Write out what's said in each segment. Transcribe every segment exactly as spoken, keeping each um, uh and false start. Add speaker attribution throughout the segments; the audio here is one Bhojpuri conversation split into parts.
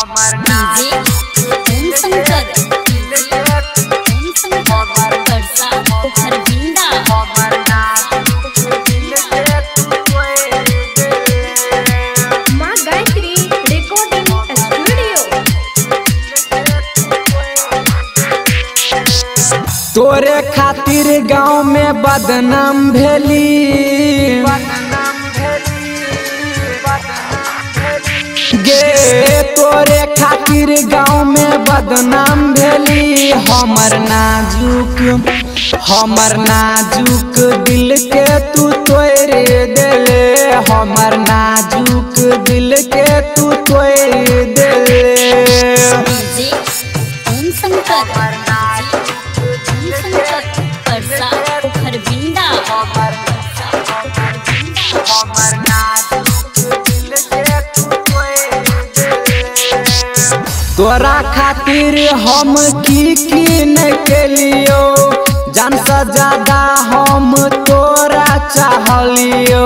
Speaker 1: तोरे खातिर गांव में बदनाम भेली गे, तोरे खातिर गांव में बदनाम भेली। हमर नाजुक हमर नाजुक दिल के तू तोड़ देले, हमर नाजुक दिल के तू तोड़ देले। तोरा खातिर हम की की न केलियो, जान से ज्यादा हम तोरा चाहलियो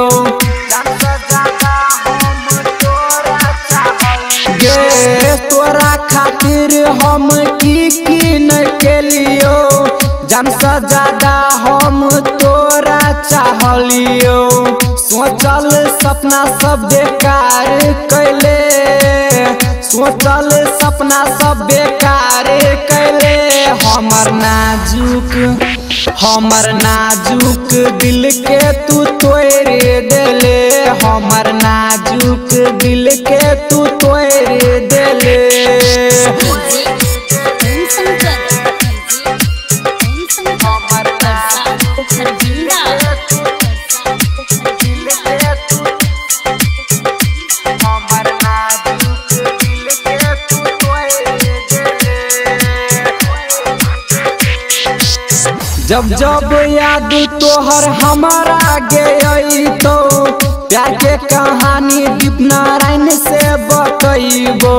Speaker 1: गे, तोरा खातिर हम की की न केलियो, जान से ज्यादा हम तोरा चाहलियो। सोचल सपना सब बेकार कैले, सोचल सपना सब बेकार कैले। हमर नाजुक हमर नाजुक दिल के तू तोड़ देले, हमर नाजुक दिल के तू तोड़ देले। जब जब याद तोहर हमारा गई तो प्यार के कहानी दीप नारायण से बतैबो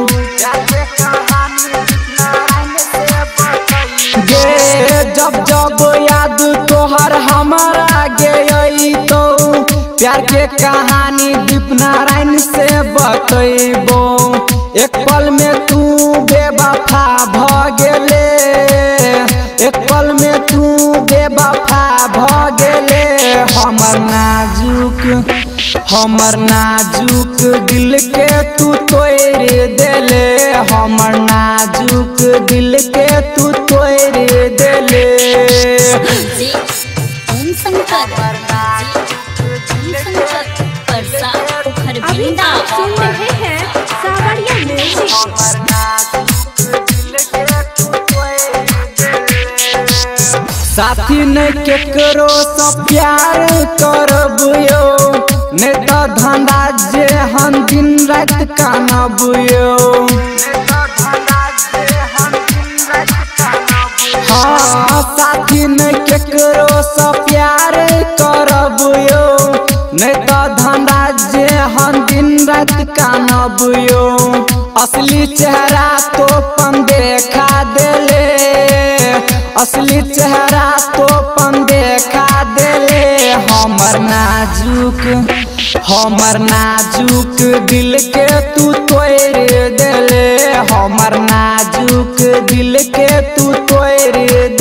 Speaker 1: गे, जब जब याद तोहर हमारा गई तो प्यार के कहानी दीप नारायण से बतैबो। एक पल में तू बेवफा भ गेले, एक पल में तू बेवफा भ गेले। हमर नाजुक हमर नाजुक दिल के तू तोड़ देले, हमर नाजुक दिल के तू तोड़ देले।
Speaker 2: अभी आप सुन रहे हैं सावरिया म्यूजिक।
Speaker 1: साथी ने केकरो से प्यार करबियो, ने तो धंधा जे हम दिन रात कानबियो। हाँ, साथी ने केकरो से प्यार करबियो, ने तो धंधा जे हम दिन रात कानबियो। असली चेहरा तो पन देखा देले, असली चेहरा तो पन देखा देले। हमर नाजुक हमर नाजुक दिल के तू तोड़ देले, हमर नाजुक दिल के तू तोड़